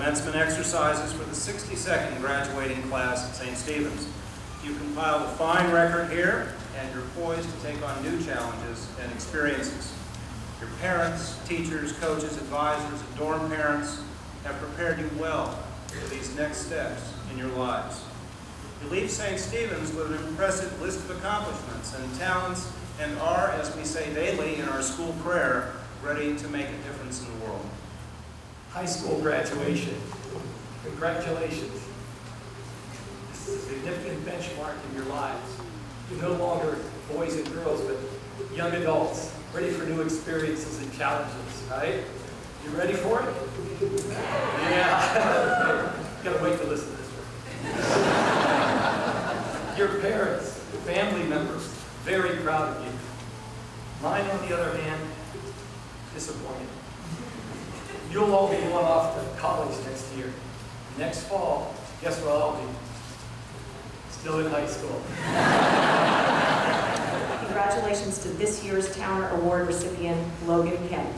commencement exercises for the 62nd graduating class at St. Stephen's. You compiled a fine record here, and you're poised to take on new challenges and experiences. Your parents, teachers, coaches, advisors, and dorm parents have prepared you well for these next steps in your lives. You leave St. Stephen's with an impressive list of accomplishments and talents and are, as we say daily in our school prayer, ready to make a difference in the world. High school graduation. Congratulations. This is a significant benchmark in your lives. You're no longer boys and girls, but young adults, ready for new experiences and challenges, right? You ready for it? Yeah. You gotta wait to listen to this one. Your parents, family members, very proud of you. Mine, on the other hand, disappointed. You'll all be going off to college next year. Next fall, guess where I'll be? Still in high school. Congratulations to this year's Towner Award recipient, Logan Kemp.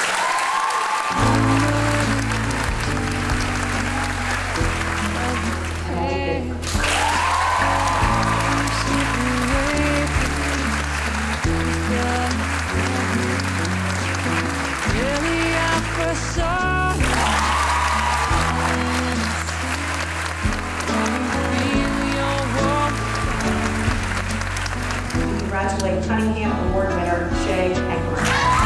Congratulate Cunningham Award winner Shay Eckler.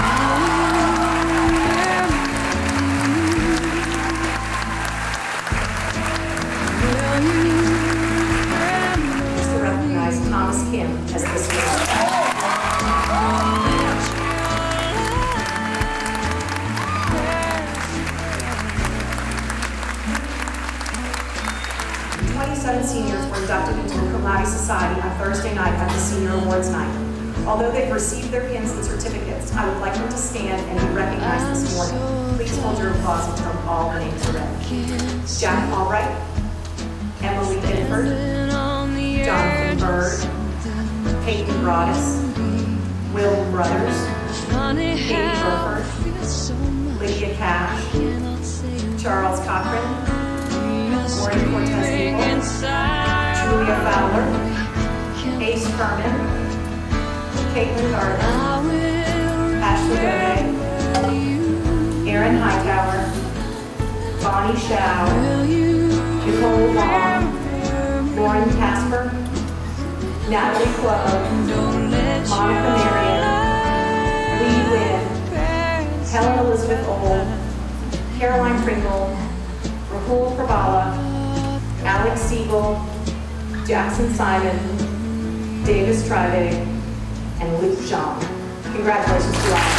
To recognize Thomas Kim as this winner. Seniors were inducted into the Cum Laude Society on Thursday night at the Senior Awards Night. Although they've received their pins and certificates, I would like them to stand and be recognized this morning. Please hold your applause until all the names are read. Jack Albright, Emily Binford, Jonathan Bird, Peyton Broadus, Will Brothers, Katie Burford, Lydia Cash, Charles Cochran, Maureen Cortez, Julia Fowler, Ace Furman, Caitlin Gardner, Ashley Bode, Erin Hightower, Bonnie Shao, Nicole Long, Lauren Casper, Natalie Clough, Monica Marion, Lee Wynn, Helen Elizabeth Old, Caroline Pringle, Rahul Prabhala, Alex Siegel, Jackson Simon, Davis Tribe, and Luke Jean. Congratulations to all.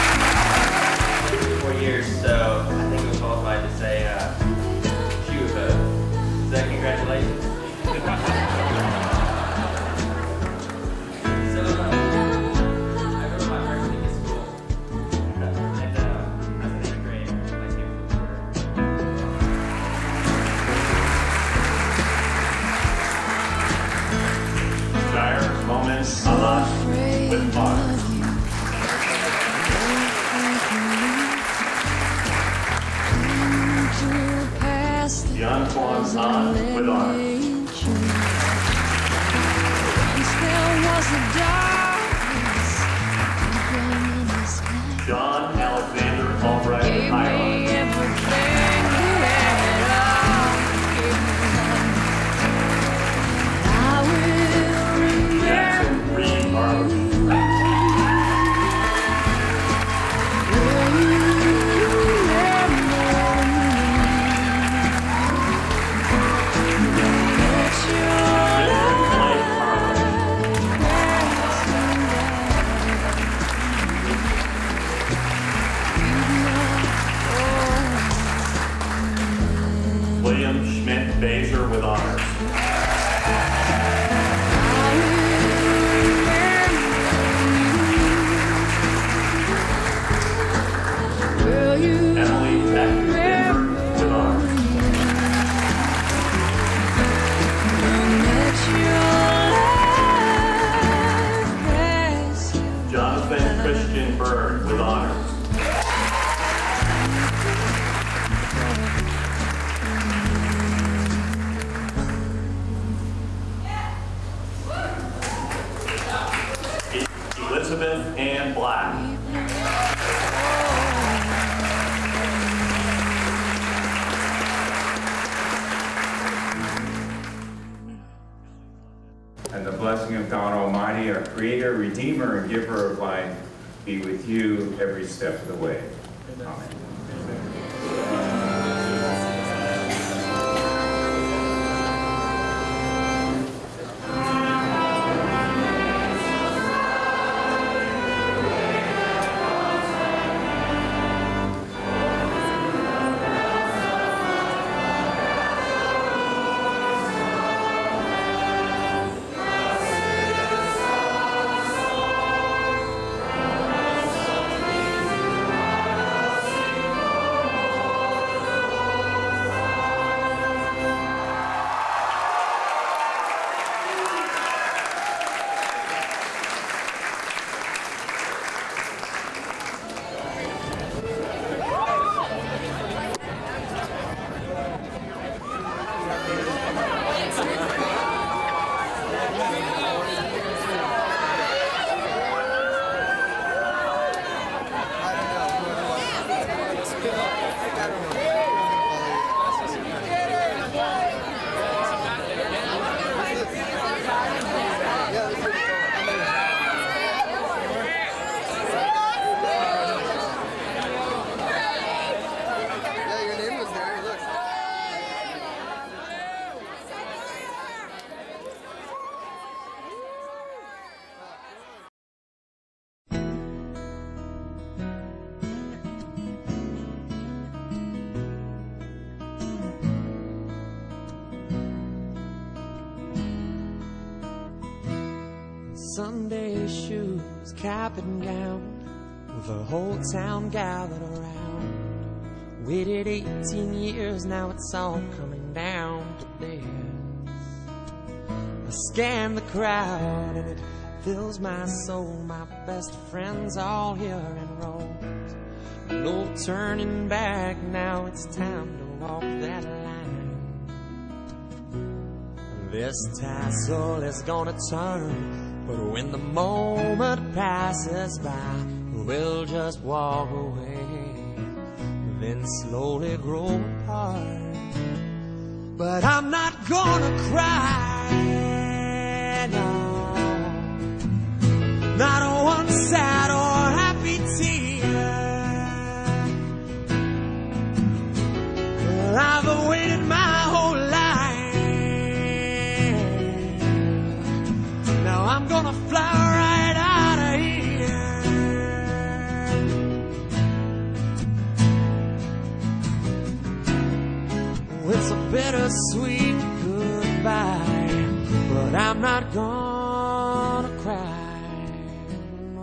4 years, so I think we're qualified to say Shuva. Is that congratulations? I wrote my first week of school. And I was in 8th grade. My team was Shire Moments Alash with honors. Jan Kwan San with honors. John Alexander Albright with high honors. Jackson Reed Arlen. William Schmidt Baser with honors. Emily Becker Binford with honors. Jonathan Christian Bird with honors. progressive, and black. And the blessing of God Almighty, our Creator, Redeemer, and Giver of life, be with you every step of the way. Amen. Sunday shoes, cap and gown, the whole town gathered around. Waited 18 years, now it's all coming down to this. I scan the crowd and it fills my soul. My best friends all here enrolled. No turning back, now it's time to walk that line. This tassel is gonna turn, but when the moment passes by, we'll just walk away, then slowly grow apart. But I'm not gonna cry, no, not one sad or happy tear. I've waited my whole life. Now I'm gonna fly right out of here. It's a bittersweet goodbye, but I'm not gonna cry, no.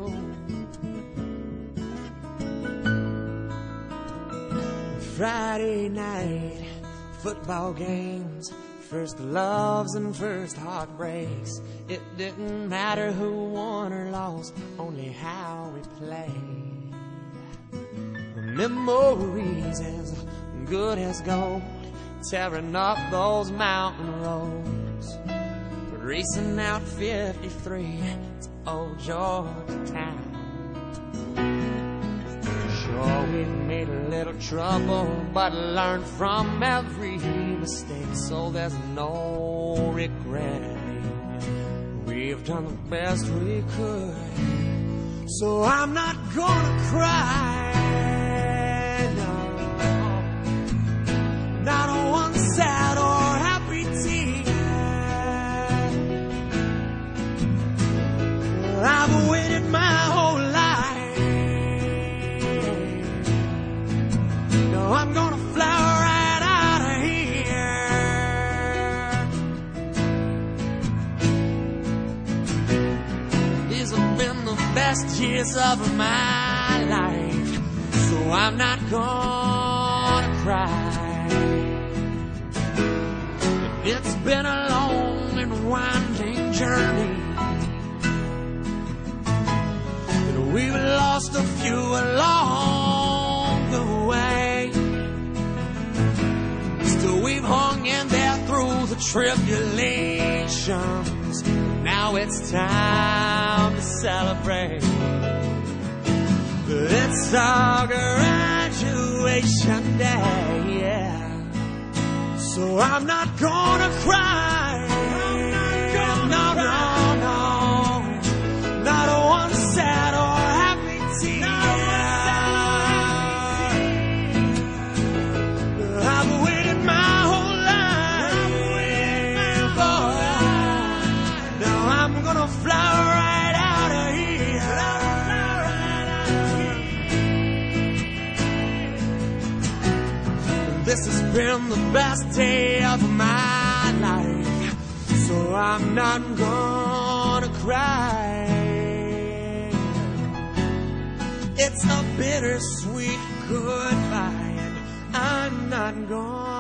Friday night, football games, first loves and first heartbreaks. It didn't matter who won or lost, only how we played. The memories as good as gold, tearing up those mountain roads, racing out 53 to old Georgetown. Sure, we've made a little trouble, but learned from every mistake, so there's no regretting. We've done the best we could, so I'm not gonna cry, no, not one sad or happy tear. I've waited my whole life. No, I'm gonna fly right out of here. These have been the best years of my life, so I'm not gonna cry. It's been a long and winding journey, and we've lost a few along the way. Still we've hung in there through the tribulations. Now it's time to celebrate. It's our graduation day, yeah. So I'm not gonna cry. No, no, no. Not one sad or happy tear. I've waited my whole life for it. Now I'm gonna fly right out of here. This has been the best day of my life, so I'm not gonna cry. It's a bittersweet goodbye, and I'm not gonna